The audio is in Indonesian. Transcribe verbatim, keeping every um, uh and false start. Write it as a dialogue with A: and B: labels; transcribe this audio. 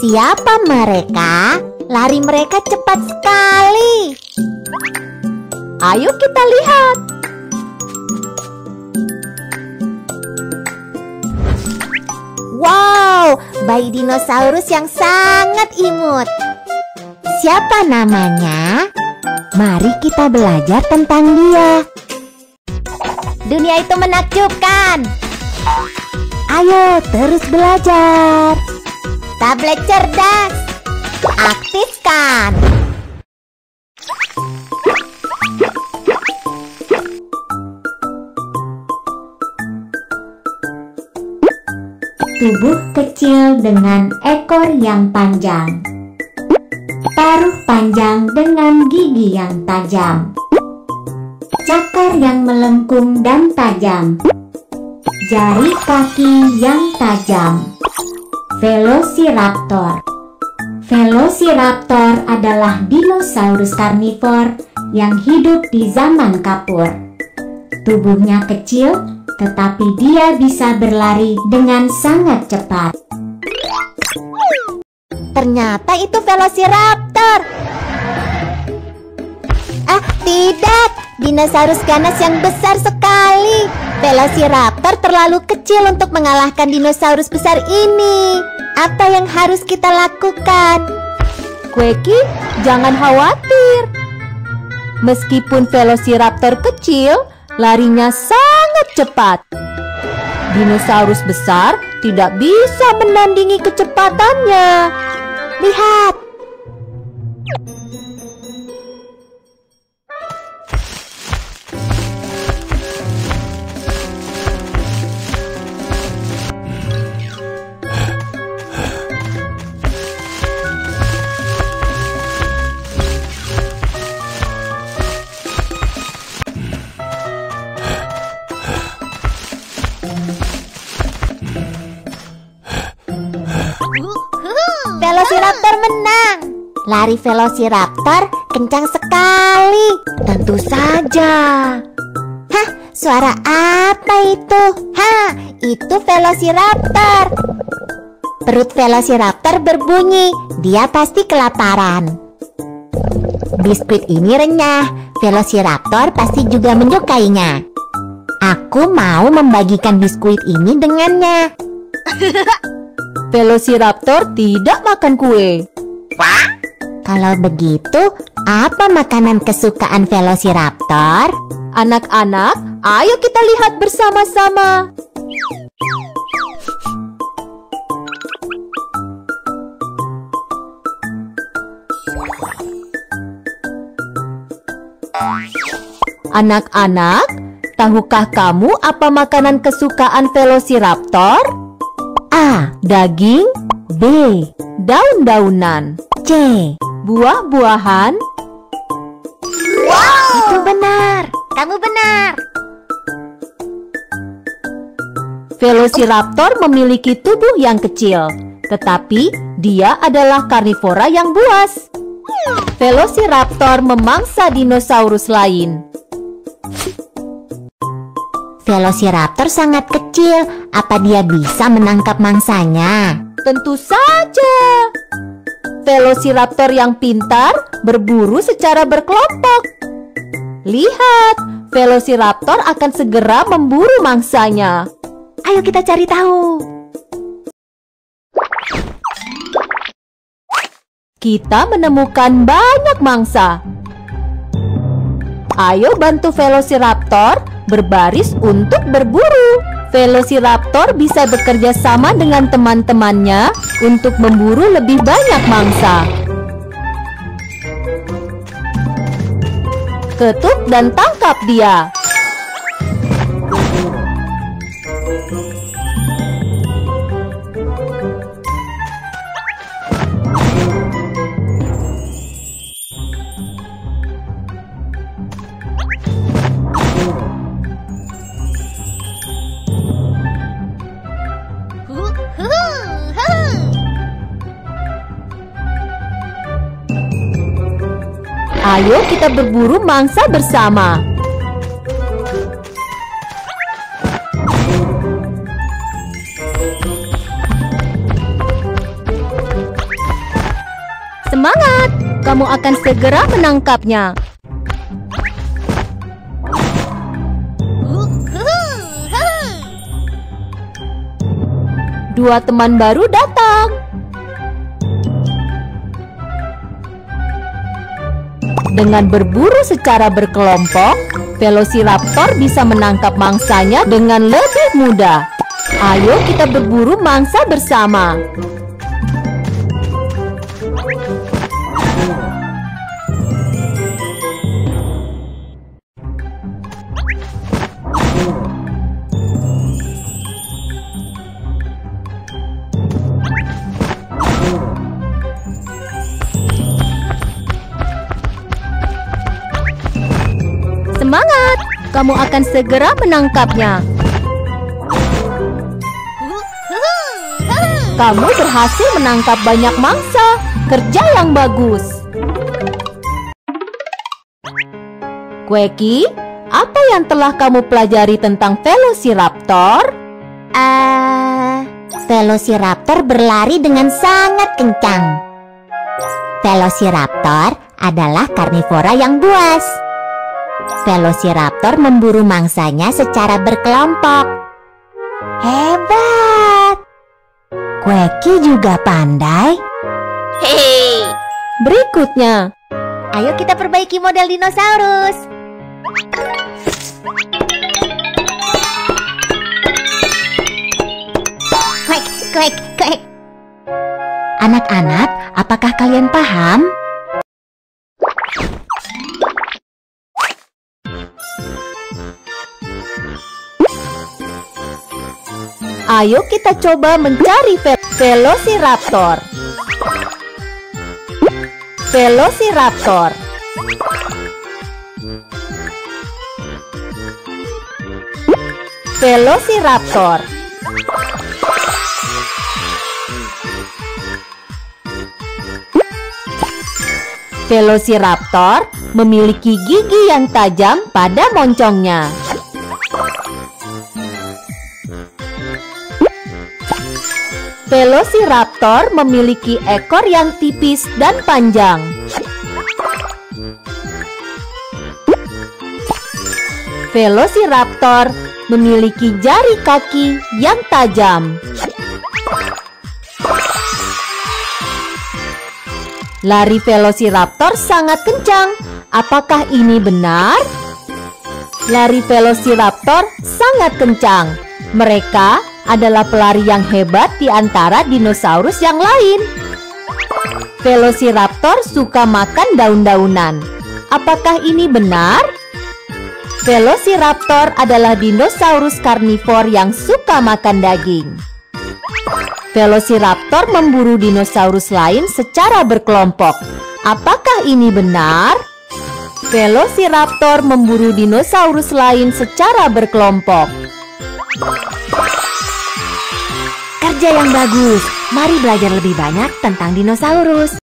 A: Siapa mereka? Lari mereka cepat sekali. Ayo kita lihat. Wow, bayi dinosaurus yang sangat imut. Siapa namanya? Mari kita belajar tentang dia. Dunia itu menakjubkan. Ayo terus belajar. Tablet cerdas, aktifkan. Tubuh kecil dengan ekor yang panjang. Paruh panjang dengan gigi yang tajam. Cakar yang melengkung dan tajam. Jari kaki yang tajam. Velociraptor. Velociraptor adalah dinosaurus karnivor yang hidup di zaman kapur. Tubuhnya kecil, tetapi dia bisa berlari dengan sangat cepat. Ternyata itu Velociraptor. Ah, tidak. Dinosaurus ganas yang besar sekali. Velociraptor terlalu kecil untuk mengalahkan dinosaurus besar ini. Apa yang harus kita lakukan? Quacky, jangan khawatir. Meskipun Velociraptor kecil, larinya sangat cepat. Dinosaurus besar tidak bisa menandingi kecepatannya. Lihat. Velociraptor menang. Lari Velociraptor kencang sekali. Tentu saja. Hah, suara apa itu? Hah, itu Velociraptor. Perut Velociraptor berbunyi. Dia pasti kelaparan. Biskuit ini renyah. Velociraptor pasti juga menyukainya. Aku mau membagikan biskuit ini dengannya. Velociraptor tidak makan kue. Wah? Kalau begitu, apa makanan kesukaan Velociraptor? Anak-anak, ayo kita lihat bersama-sama. Anak-anak, tahukah kamu apa makanan kesukaan Velociraptor? A. Daging. B. Daun-daunan. C. Buah-buahan. Wow! Itu benar. Kamu benar. Velociraptor memiliki tubuh yang kecil, tetapi dia adalah karnivora yang buas. Velociraptor memangsa dinosaurus lain. Velociraptor sangat kecil. Apa dia bisa menangkap mangsanya? Tentu saja. Velociraptor yang pintar berburu secara berkelompok. Lihat, Velociraptor akan segera memburu mangsanya. Ayo kita cari tahu. Kita menemukan banyak mangsa. Ayo bantu Velociraptor berbaris untuk berburu. Velociraptor bisa bekerja sama dengan teman-temannya untuk memburu lebih banyak mangsa. Ketuk dan tangkap dia. Ayo kita berburu mangsa bersama.
B: Semangat! Kamu akan segera menangkapnya. Dua teman baru datang. Dengan berburu secara berkelompok, Velociraptor bisa menangkap mangsanya dengan lebih mudah. Ayo kita berburu mangsa bersama. Semangat! Kamu akan segera menangkapnya. Kamu berhasil menangkap banyak mangsa. Kerja yang bagus. Quacky, apa yang telah kamu pelajari tentang Velociraptor?
A: Ah, Velociraptor berlari dengan sangat kencang. Velociraptor adalah karnivora yang buas. Velociraptor memburu mangsanya secara berkelompok. Hebat! Quacky juga pandai.
B: Hehe. Berikutnya,
A: Ayo kita perbaiki model dinosaurus. Quack, quack, quack. Anak-anak, apakah kalian paham?
B: ayo kita coba mencari ve Velociraptor. Velociraptor. Velociraptor. Velociraptor memiliki gigi yang tajam pada moncongnya. Velociraptor memiliki ekor yang tipis dan panjang. Velociraptor memiliki jari kaki yang tajam. Lari Velociraptor sangat kencang. Apakah ini benar? Lari Velociraptor sangat kencang. Mereka adalah pelari yang hebat di antara dinosaurus yang lain. Velociraptor suka makan daun-daunan. Apakah ini benar? Velociraptor adalah dinosaurus karnivor yang suka makan daging. Velociraptor memburu dinosaurus lain secara berkelompok. Apakah ini benar? Velociraptor memburu dinosaurus lain secara berkelompok.
A: Kerja yang bagus. Mari belajar lebih banyak tentang dinosaurus.